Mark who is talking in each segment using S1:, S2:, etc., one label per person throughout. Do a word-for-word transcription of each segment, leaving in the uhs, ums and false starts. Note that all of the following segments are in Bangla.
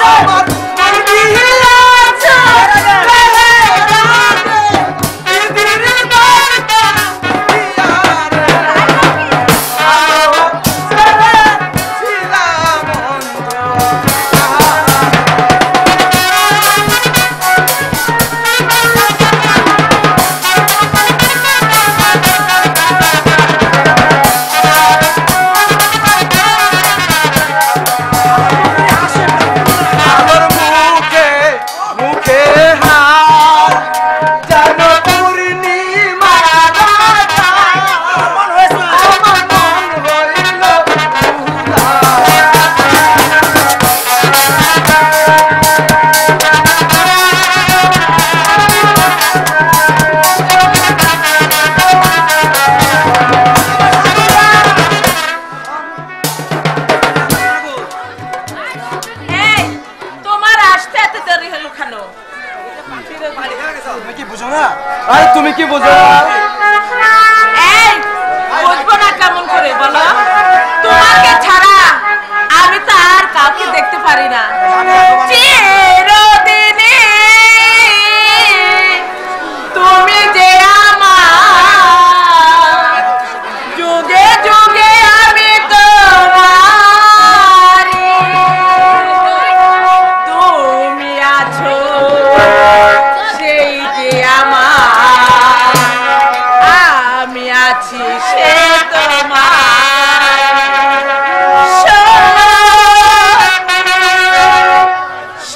S1: তুমি কি বুঝো
S2: এই বুঝবো না কেমন করে বলো তোমাকে ছাড়া আমি তো আর কাউকে দেখতে পারি না চিরদিনে তুমি যে আমার যুগে যুগে আমি তোমারি তুমি আছো সেই যে আমার আমি আছি সে তোমার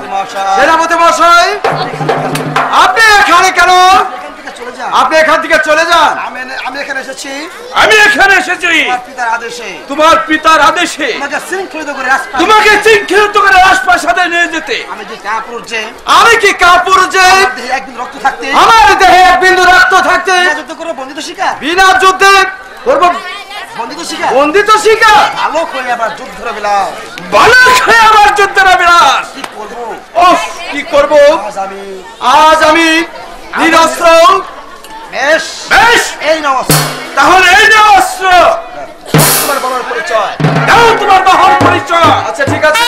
S1: সেনাপতি মশাই, আপনি এখানে কেন? আপনি এখান থেকে চলে যান।
S3: আমি এখানে এসেছি
S4: আমি এখানে এসেছি
S3: পিতার আদেশে,
S4: তোমার পিতার আদেশে
S3: তোমাকে শৃঙ্খলিত করে
S4: তোমাকে শৃঙ্খলিত করে রাজপ্রাসাদে নিয়ে যেতে।
S3: আমি যে কাপুর যে
S1: আমি কি কাপুর যে
S3: একদিন রক্ত থাকতে,
S1: আমার দেহে এক বিন্দু রক্ত থাকতে
S3: যুদ্ধ করে বন্দিত শিকার,
S1: বিনা যুদ্ধে করব
S3: বন্দিত শিকার,
S1: বন্দিত শিকার,
S3: আলোক হয়ে আবার যুদ্ধের বিলাস,
S4: বালক হয়ে আবার যুদ্ধের বিলাস।
S3: কি করবো?
S1: ওহ, কি করব?
S3: আজ আমি
S1: আজ আমি নিরস্ত্র।
S3: বেশ
S4: বেশ,
S3: এই নমস্কার।
S4: তাহলে এই যে অস্ত্র,
S3: তোমার বাবার পরিচয়
S4: দাও তোমার বাহন পরিচয়।
S1: আচ্ছা ঠিক আছে।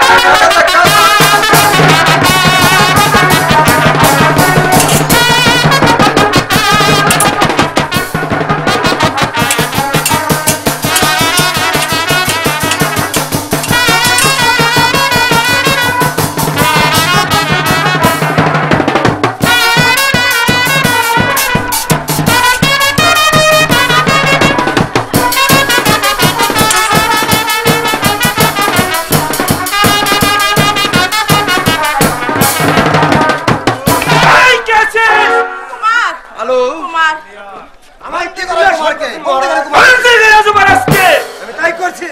S1: হ্যালো,
S2: কুমার,
S3: আমার কি করে তোমারকে বলতে গেলে তোমার
S4: বলতে গেলে তোমার আজকে
S3: আমি তাই করছি।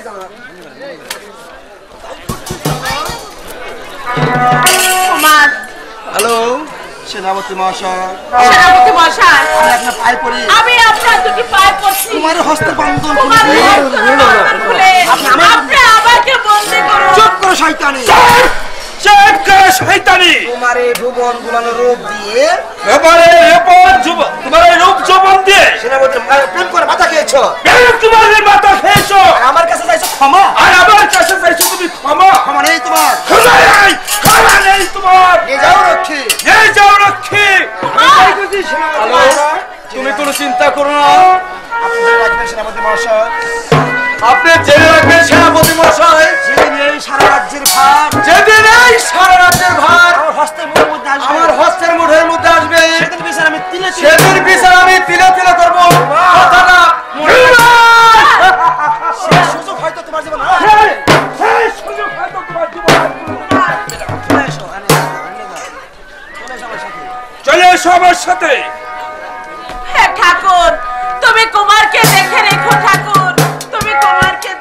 S2: কুমার,
S1: হ্যালো,
S3: সেনাপতি মহাশয়,
S2: সেনাপতি মশাই,
S3: আমি আপনার পায়ে পড়ি,
S2: আমি আপনার দুটি পায়ে পড়ছি।
S3: তোমার হস্তে বন্ধন
S2: কুমার,
S3: খুলে
S2: খুলে আপনি আমাকে বন্দি করুন।
S3: চুপ করো শয়তানি।
S4: চেক করে শয়তানি।
S3: তোমার এই ভুবন গুলানো রূপ দিয়ে
S4: এবারে এরপর যুব- তোমার এই রূপ যৌবন দিয়ে
S3: সেনাপতি প্রেম করে মাথা খেয়েছো,
S4: বেশ তোমার এই মাথা খেয়েছো,
S3: আর আমার কাছে চাইছো ক্ষমা।
S4: আর আমার কাছে চাইছো তুমি ক্ষমা।
S3: ক্ষমা নেই তোমার,
S4: ক্ষমা নেই, ক্ষমা নেই তোমার।
S3: নিয়ে যাও রক্ষী।
S4: এই যাও রক্ষী।
S1: হ্যালো, তুমি কোনো চিন্তা করো না।
S3: আপনি জেনে রাখবেন সেনাপতি মহাশয়,
S1: আপনি জেনে রাখবেন সেনাপতি মশাই,
S3: যেদিন এই সারা রাজ্যের ভার
S1: যেদিন এই সারা রাজ্যের ভার
S3: আমার হস্তের মুখের মধ্যে আসবে,
S1: আমার হস্তের মুঠের মধ্যে আসবে,
S3: সেদিন বিচার আমি তিলে তিলে
S1: সেদিন বিচার আমি তিলে তিলে করবো। কথাটা মনে রাখবেন।
S3: সেই সুযোগ হয়তো তোমার জীবন আর
S4: এই, এই সুযোগ হয়তো তোমার জীবনে আর কোনো-
S3: চলে এসো, আনে যাও, আনে যাও। চলে এসো আমার সাথে।
S4: চলে এসো আমার সাথে।
S2: হে ঠাকুর, তুমি কুমারকে দেখে রেখো ঠাকুর, তুমি কুমারকে